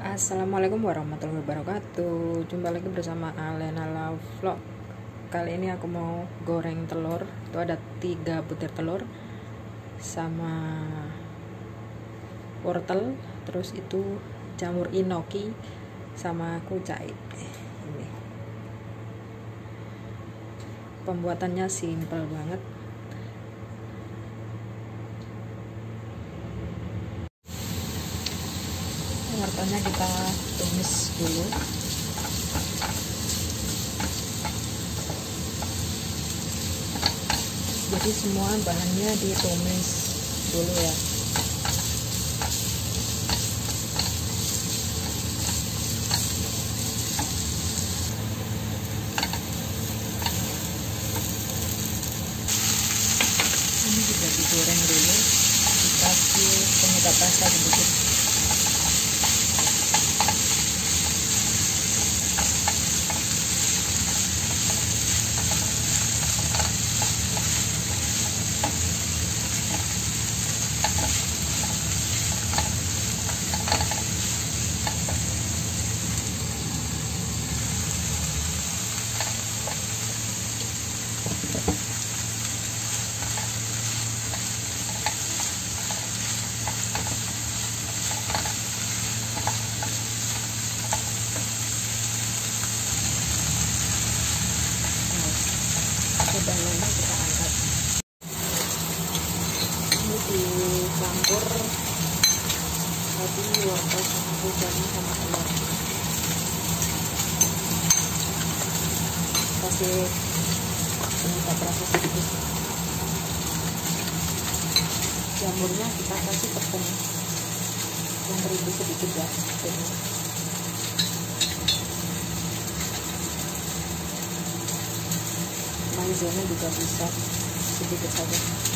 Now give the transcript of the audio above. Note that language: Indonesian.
Assalamualaikum warahmatullahi wabarakatuh. Jumpa lagi bersama Alena Love Vlog. Kali ini aku mau goreng telur. Itu ada 3 butir telur sama wortel, terus itu jamur inoki sama kucai. Ini pembuatannya simple banget. Wortelnya kita tumis dulu. Jadi semua bahannya ditumis dulu ya. Ini juga digoreng dulu, dikasih penyedap rasa sedikit. Dalamnya kita angkat. Ini dicampur tadi wortel sama kucai sama telur. Kasih penyedap rasa sedikit. Jamurnya kita kasih tepung yang terigu sedikit ya. Maizena juga bisa sedikit saja.